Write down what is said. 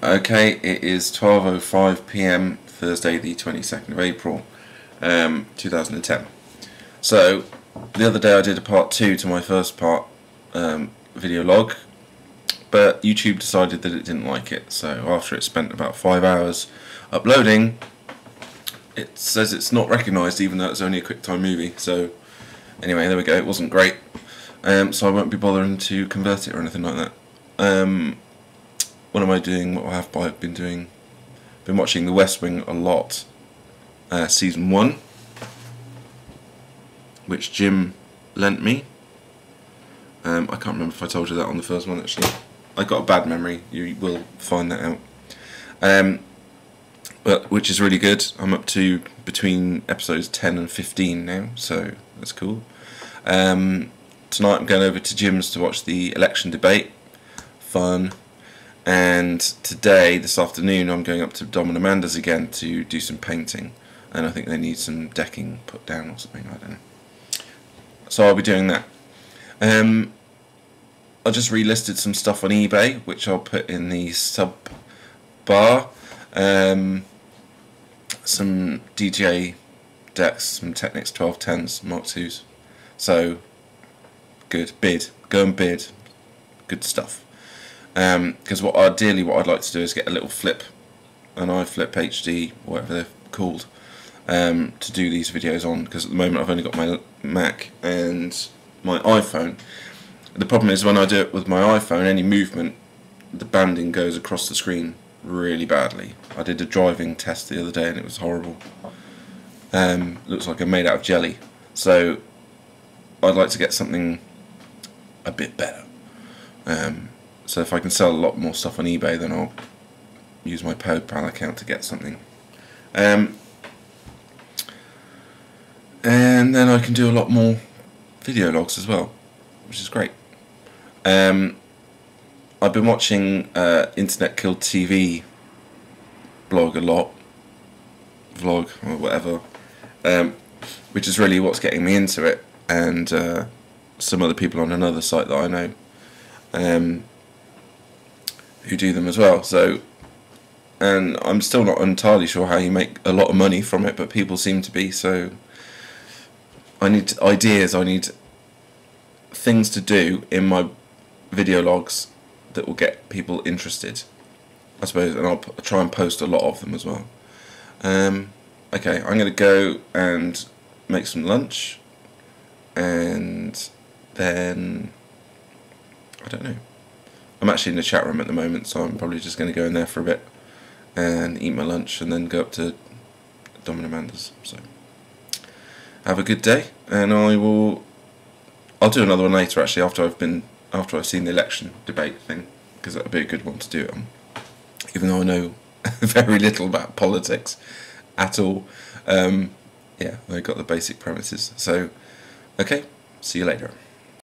Okay, it is 12:05 PM, Thursday the 22nd of April, 2010. So, the other day I did a part 2 to my first part video log, but YouTube decided that it didn't like it, so after it spent about 5 hours uploading, it says it's not recognised even though it's only a QuickTime movie. So, anyway, there we go, it wasn't great, so I won't be bothering to convert it or anything like that. What am I doing? What have I been doing? Been watching The West Wing a lot. Season 1, which Jim lent me. I can't remember if I told you that on the first one actually. I got a bad memory, you will find that out. But which is really good. I'm up to between episodes 10 and 15 now, so that's cool. Tonight I'm going over to Jim's to watch the election debate. Fun. And today, this afternoon, I'm going up to Dom and Amanda's again to do some painting, and I think they need some decking put down or something, I don't know. So I'll be doing that. I just relisted some stuff on eBay, which I'll put in the sub bar. Some DJ decks, some Technics 1210s, Mark IIs. So, good. Bid. Go and bid. Good stuff. Because ideally what I'd like to do is get a little flip, an iFlip HD, whatever they're called, to do these videos on, because at the moment I've only got my Mac and my iPhone. The problem is when I do it with my iPhone, any movement, the banding goes across the screen really badly. I did a driving test the other day and it was horrible. Looks like I'm made out of jelly. So I'd like to get something a bit better. So if I can sell a lot more stuff on eBay, then I'll use my PayPal account to get something. And then I can do a lot more video logs as well, which is great. I've been watching Internet Killed TV blog a lot, vlog or whatever, which is really what's getting me into it, and some other people on another site that I know who do them as well. So, and I'm still not entirely sure how you make a lot of money from it, but people seem to be. So I need ideas, I need things to do in my video logs that will get people interested, I suppose, and I'll try and post a lot of them as well. Okay, I'm going to go and make some lunch, and then I don't know. I'm actually in the chat room at the moment, so I'm probably just going to go in there for a bit and eat my lunch and then go up to Dom and Amanda's. So have a good day, and I'll do another one later actually after I've seen the election debate thing, because that'll be a good one to do it on, even though I know very little about politics at all. Yeah, I got the basic premises. So okay, see you later.